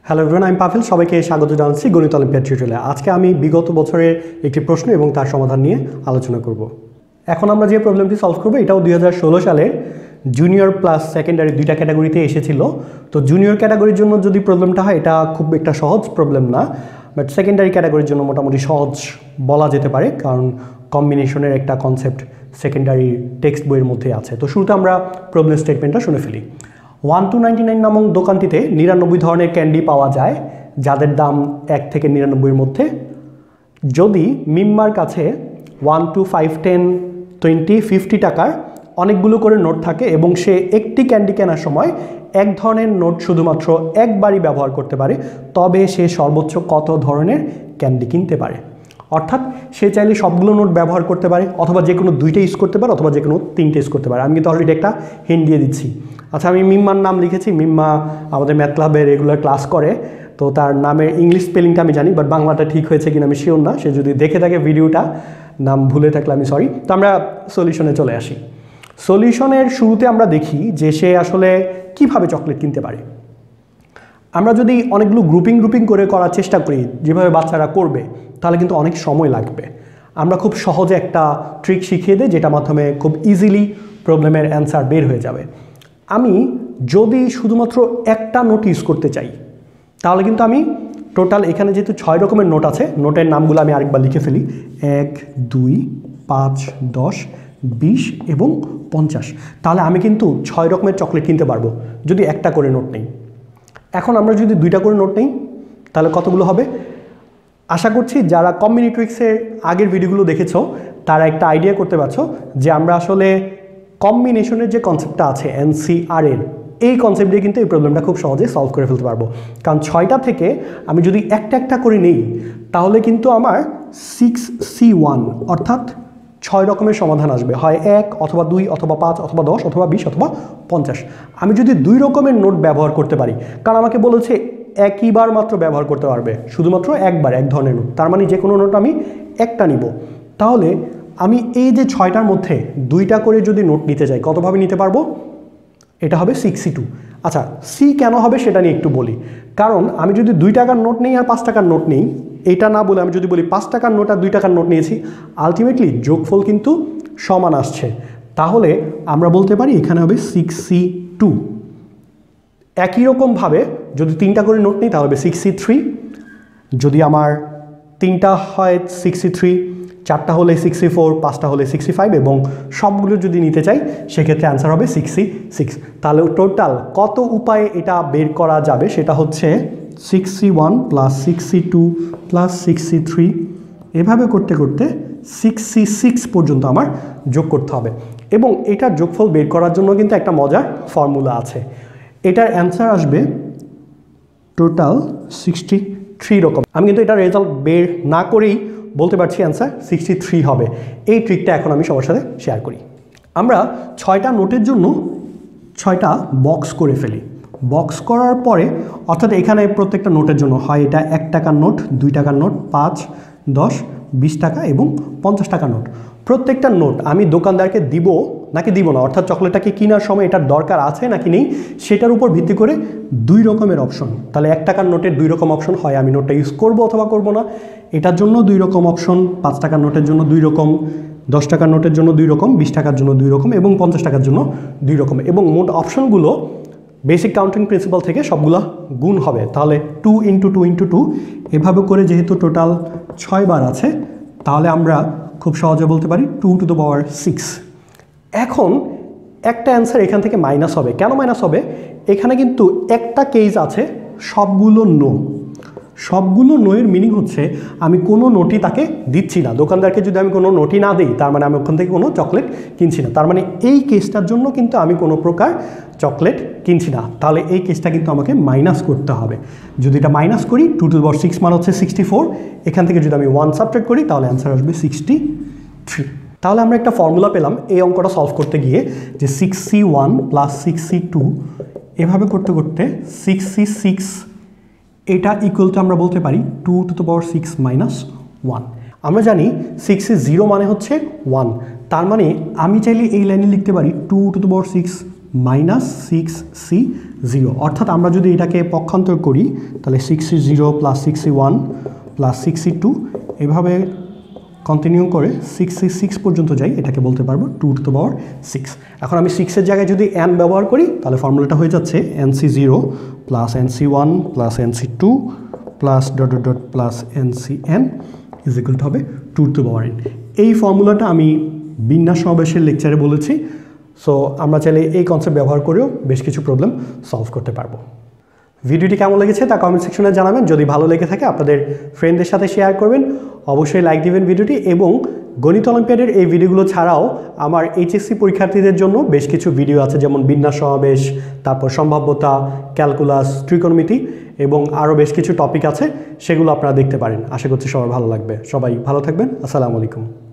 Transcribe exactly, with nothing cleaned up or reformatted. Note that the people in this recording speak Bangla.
হ্যালো এভরিওয়ান, আমি পাফিল। সবাইকে স্বাগত জানাচ্ছি গণিত অলিম্পিয়াড টিউটোরিয়ালে। আজকে আমি বিগত বছরের একটি প্রশ্ন এবং তার সমাধান নিয়ে আলোচনা করব। এখন আমরা যে প্রবলেমটি সলভ করবো এটাও দুই হাজার ষোলো সালের জুনিয়র প্লাস সেকেন্ডারি দুইটা ক্যাটাগরিতে এসেছিল। তো জুনিয়র ক্যাটাগরির জন্য যদি প্রবলেমটা হয় এটা খুব একটা সহজ প্রবলেম না, বাট সেকেন্ডারি ক্যাটাগরির জন্য মোটামুটি সহজ বলা যেতে পারে, কারণ কম্বিনেশনের একটা কনসেপ্ট সেকেন্ডারি টেক্সট বইয়ের মধ্যে আছে। তো শুরুতে আমরা প্রবলেম স্টেটমেন্টটা শুনে ফেলি। ওয়ান টু নাইনটি নাইন নামক দোকানটিতে নিরানব্বই ধরনের ক্যান্ডি পাওয়া যায় যাদের দাম এক থেকে নিরানব্বইয়ের মধ্যে। যদি মিম্মার কাছে one two five ten twenty fifty টাকার অনেকগুলো করে নোট থাকে এবং সে একটি ক্যান্ডি কেনার সময় এক ধরনের নোট শুধুমাত্র একবারই ব্যবহার করতে পারে, তবে সে সর্বোচ্চ কত ধরনের ক্যান্ডি কিনতে পারে? অর্থাৎ সে চাইলে সবগুলো নোট ব্যবহার করতে পারে, অথবা যে কোনো দুইটা ইউজ করতে পারে, অথবা যে কোনো তিনটে ইউজ করতে পারে। আমি কিন্তু অলরেডি একটা হিন্ট দিয়ে দিচ্ছি। আচ্ছা, আমি মিম্মার নাম লিখেছি। মিম্মা আমাদের ম্যাথ ক্লাবে রেগুলার ক্লাস করে, তো তার নামের ইংলিশ স্পেলিংটা আমি জানি, বাট বাংলাটা ঠিক হয়েছে কিনা আমি শিওর না। সে যদি দেখে থাকে ভিডিওটা, নাম ভুলে থাকলে আমি সরি। তো আমরা সলিউশনে চলে আসি। সলিউশনের শুরুতে আমরা দেখি যে সে আসলে কিভাবে চকলেট কিনতে পারে। আমরা যদি অনেকগুলো গ্রুপিং গ্রুপিং করে করার চেষ্টা করি যেভাবে বাচ্চারা করবে, তাহলে কিন্তু অনেক সময় লাগবে। আমরা খুব সহজে একটা ট্রিক শিখিয়ে দিই যেটার মাধ্যমে খুব ইজিলি প্রবলেমের অ্যান্সার বের হয়ে যাবে। আমি যদি শুধুমাত্র একটা নোট ইউজ করতে চাই, তাহলে কিন্তু আমি টোটাল এখানে যেহেতু ছয় রকমের নোট আছে, নোটের নামগুলো আমি আরেকবার লিখে ফেলি। এক, দুই, পাঁচ, দশ, বিশ এবং পঞ্চাশ। তাহলে আমি কিন্তু ছয় রকমের চকলেট কিনতে পারবো যদি একটা করে নোট নেই। এখন আমরা যদি দুইটা করে নোট নেই তাহলে কতগুলো হবে? আশা করছি যারা কম্বিনেটরিক্সের আগের ভিডিওগুলো দেখেছো তারা একটা আইডিয়া করতে পারছো যে আমরা আসলে কম্বিনেশনের যে কনসেপ্টটা আছে এনসিআর এর, এই কনসেপ্ট দিয়ে কিন্তু এই প্রবলেমটা খুব সহজে সলভ করে ফেলতে পারবো। কারণ ছয়টা থেকে আমি যদি একটা একটা করে নেই তাহলে কিন্তু আমার সিক্স সি ওয়ান অর্থাৎ ছয় রকমের সমাধান আসবে, হয় এক অথবা দুই অথবা পাঁচ অথবা দশ অথবা বিশ অথবা পঞ্চাশ। আমি যদি দুই রকমের নোট ব্যবহার করতে পারি, কারণ আমাকে বলেছে একইবার মাত্র ব্যবহার করতে পারবে, শুধুমাত্র একবার এক ধরনের নোট, তার মানে যে কোনো নোট আমি একটা নিব। তাহলে আমি এই যে ছয়টার মধ্যে দুইটা করে যদি নোট নিতে চাই, কতভাবে নিতে পারবো? এটা হবে সিক্সটি টু। আচ্ছা, সি কেন হবে সেটা নিয়ে একটু বলি। কারণ আমি যদি দুই টাকার নোট নেই আর পাঁচ টাকার নোট নেই, এটা না বলে আমি যদি বলি পাঁচ টাকার নোট আর দুই টাকার নোট নিয়েছি, আলটিমেটলি যোগফল কিন্তু সমান আসছে। তাহলে আমরা বলতে পারি এখানে হবে সিক্স সি টু। একই রকমভাবে যদি তিনটা করে নোট নিই তাহলে হবে সিক্সটি থ্রি। যদি আমার তিনটা হয় সিক্সটি থ্রি, চারটা হলে সিক্সটি ফোর, পাঁচটা হলে সিক্সটি ফাইভ এবং সবগুলো যদি নিতে চাই সেক্ষেত্রে অ্যান্সার হবে সিক্সটি সিক্স। তাহলে টোটাল কত উপায়ে এটা বের করা যাবে সেটা হচ্ছে sixty one plus sixty two plus sixty three, এভাবে করতে করতে সিক্সটি সিক্স পর্যন্ত আমার যোগ করতে হবে। এবং এটার যোগফল বের করার জন্য কিন্তু একটা মজার ফর্মুলা আছে। এটার অ্যান্সার আসবে টোটাল সিক্সটি থ্রি রকম। আমি কিন্তু এটার রেজাল্ট বের না করেই বলতে পারছি অ্যান্সার সিক্সটি থ্রি হবে। এই ট্রিকটা এখন আমি সবার সাথে শেয়ার করি। আমরা ছয়টা নোটের জন্য ছয়টা বক্স করে ফেলি। বক্স করার পরে অর্থাৎ এখানে প্রত্যেকটা নোটের জন্য হয় এটা এক টাকার নোট, দুই টাকার নোট, পাঁচ, দশ, বিশ টাকা এবং পঞ্চাশ টাকার নোট। প্রত্যেকটা নোট আমি দোকানদারকে দিব নাকি দিব না, অর্থাৎ চকলেটটাকে কেনার সময় এটার দরকার আছে নাকি নেই, সেটার উপর ভিত্তি করে দুই রকমের অপশন। তাহলে এক টাকার নোটের দুই রকম অপশন, হয় আমি নোটটা ইউজ করবো অথবা করবো না। এটার জন্য দুই রকম অপশন, পাঁচ টাকার নোটের জন্য দুই রকম, দশ টাকার নোটের জন্য দুই রকম, বিশ টাকার জন্য দুই রকম এবং পঞ্চাশ টাকার জন্য দুই রকম। এবং মোট অপশনগুলো বেসিক কাউন্টিং প্রিন্সিপাল থেকে সবগুলো গুণ হবে। তাহলে two into two into two, এভাবে করে যেহেতু টোটাল ছয় বার আছে, তাহলে আমরা খুব সহজে বলতে পারি two to the power six. এখন একটা অ্যান্সার এখান থেকে মাইনাস হবে। কেন মাইনাস হবে? এখানে কিন্তু একটা কেস আছে সবগুলো নো। সবগুলো নোয়ের মিনিং হচ্ছে আমি কোনো নোটই তাকে দিচ্ছি না। দোকানদারকে যদি আমি কোনো নোটই না দিই তার মানে আমি ওখান থেকে কোনো চকলেট কিনছি না। তার মানে এই কেসটার জন্য কিন্তু আমি কোনো প্রকার চকলেট কিনছি না। তাহলে এই কেসটা কিন্তু আমাকে মাইনাস করতে হবে। যদি এটা মাইনাস করি, টু টু পাওয়ার সিক্স মানে হচ্ছে সিক্সটি ফোর, এখান থেকে যদি আমি ওয়ান সাবট্রাক্ট করি তাহলে অ্যান্সার আসবে সিক্সটি থ্রি। তাহলে আমরা একটা ফর্মুলা পেলাম এই অঙ্কটা সলভ করতে গিয়ে, যে sixty one plus sixty two, এভাবে করতে করতে সিক্সটি সিক্স, এটা ইকুয়াল টু আমরা বলতে পারি two to the power six minus one. আমরা জানি সিক্সে জিরো মানে হচ্ছে ওয়ান, তার মানে আমি চাইলে এই লাইনে লিখতে পারি two to the power six minus six C zero. অর্থাৎ আমরা যদি এটাকে পক্ষান্তর করি তাহলে six C zero plus six C one plus six C two এভাবে কন্টিনিউ করে সিক্স সি সিক্স পর্যন্ত যাই, এটাকে বলতে পারবো two to the power six. এখন আমি সিক্সের জায়গায় যদি এন ব্যবহার করি তাহলে ফর্মুলাটা হয়ে যাচ্ছে N C zero plus N C one plus N C two plus dot dot dot plus N C N is equal to হবে two to the power N. এই ফর্মুলাটা আমি বিন্যাস সমাবেশের লেকচারে বলেছি। সো আমরা চাইলে এই কনসেপ্ট ব্যবহার করেও বেশ কিছু প্রবলেম সলভ করতে পারবো। ভিডিওটি কেমন লেগেছে তা কমেন্ট সেকশনে জানাবেন। যদি ভালো লেগে থাকে আপনাদের ফ্রেন্ডদের সাথে শেয়ার করবেন, অবশ্যই লাইক দিবেন ভিডিওটি। এবং গণিত অলিম্পিয়াডের এই ভিডিওগুলো ছাড়াও আমার এইচএসসি পরীক্ষার্থীদের জন্য বেশ কিছু ভিডিও আছে, যেমন বিন্যাস সমাবেশ, তারপর সম্ভাব্যতা, ক্যালকুলাস, ত্রিকোণমিতি এবং আরও বেশ কিছু টপিক আছে, সেগুলো আপনারা দেখতে পারেন। আশা করছি সবার ভালো লাগবে। সবাই ভালো থাকবেন। আসসালামু আলাইকুম।